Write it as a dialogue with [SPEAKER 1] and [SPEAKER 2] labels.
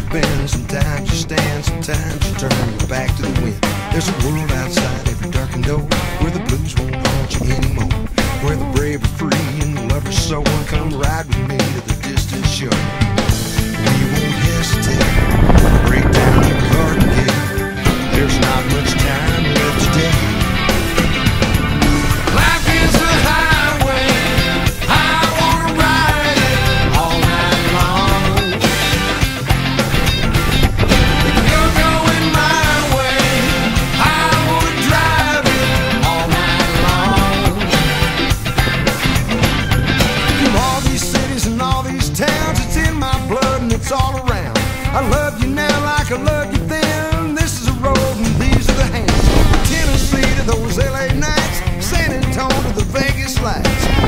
[SPEAKER 1] bend, sometimes you stand, sometimes you turn your back to the wind. There's a world outside every darkened door where the blues won't haunt you anymore, where the brave are free and the lovers so on. Come ride with me to the distant shore. We won't hesitate, break down every garden gate. There's not much time left today. Life is a highway, I wanna ride it all night long. If you're going my way, I wanna drive it all night long. Through all these cities and all these towns, it's in my blood and it's all around. I love you now like I love you then. This is a road and these are the hands. Tennessee to those LA nights, San Antonio to the Vegas lights.